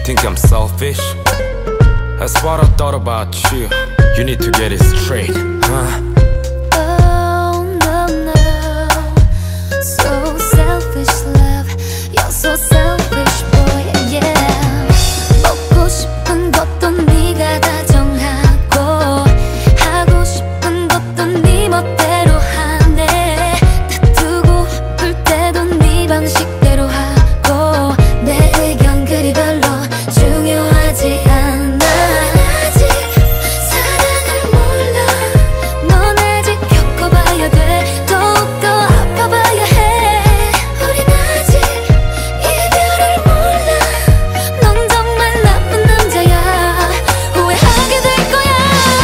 think I'm selfish? That's what I thought about you. You need to get it straight, huh? Oh no no, so selfish love. You're so selfish boy, yeah. 먹고 싶은 것도 네가 다 정하고 하고 싶은 것도 네 멋대로 하네. 다투고 울 때도 네 방식대로 하고 내 의견 그리 별로 중요하지 않아. 아직 사랑을 몰라. 넌 아직 겪어봐야 돼. 더욱더 아파봐야 해. 우린 아직 이별을 몰라. 넌 정말 나쁜 남자야. 후회하게 될 거야.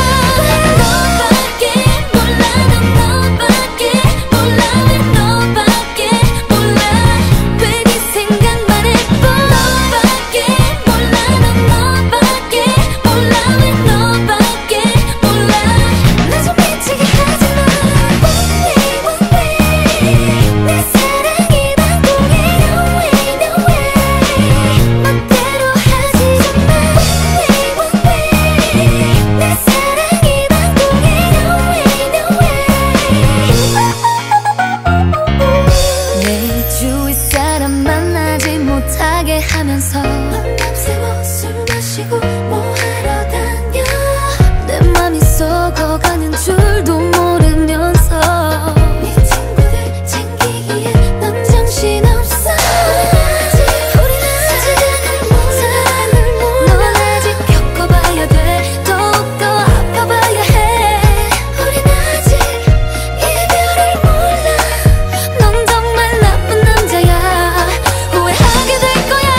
너밖에 몰라. 난 너밖에 몰라. 왜 너밖에 몰라. 왜 네 생각만 해봐. 너밖에 몰라. 난 너밖에 몰라. 왜 너밖에 몰라. 나 좀 미치게 하지마. One way 내 사랑이 반복해. No way no way 멋대로 하지 마. One way 내 사랑이 반복해. No way no way 내 주위 사람 만나지 못하게 하면서 밤새워 술 마시고 뭐 하러 다녀. 내 맘이 썩어가는 줄도 모르면서 네 친구들 챙기기에 넌 정신없어. 우린 아직 사랑을 몰라. 넌 아직 겪어봐야 돼. 더욱더 아파봐야 해. 우린 아직 이별을 몰라. 넌 정말 나쁜 남자야. 후회하게 될 거야.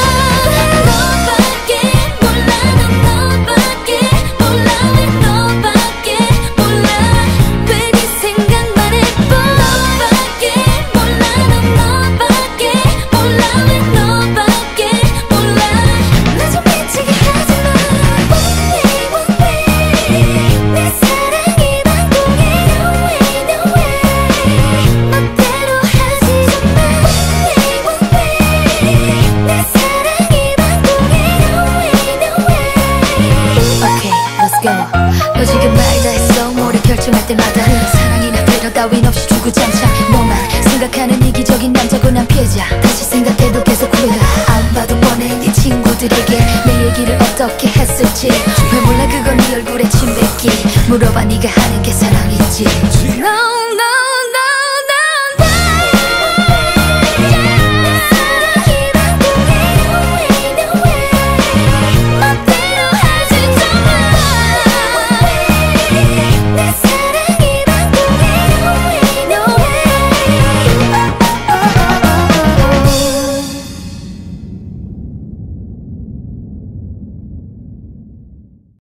너밖에 몰라. 난 너밖에 몰라. 왜 너밖에 몰라. 왜 네 생각만 해봐. 너밖에 몰라. 난 너밖에 몰라. 왜 너밖에 몰라. 나 좀 미치게 하지마. One way 내 사랑이 반복해. No way no way 멋대로 하지 마. One way 내 사랑이 반복해. No way no way. Okay, let's go. 너 지금 말 다 했어. 뭐를 결정할 때마다 사랑이나 배려 따윈 없이 주구장창. 너만 생각하는 이기적인 남자고 난 피해자. 다시 생각해도 계속 후회가. 안 봐도 뻔해. 네 친구들에게 내 얘기를 어떻게 했을지. 왜 몰라 그건 네 얼굴에 침 뱉기. 물어봐 네가 하는 게 사랑이지. No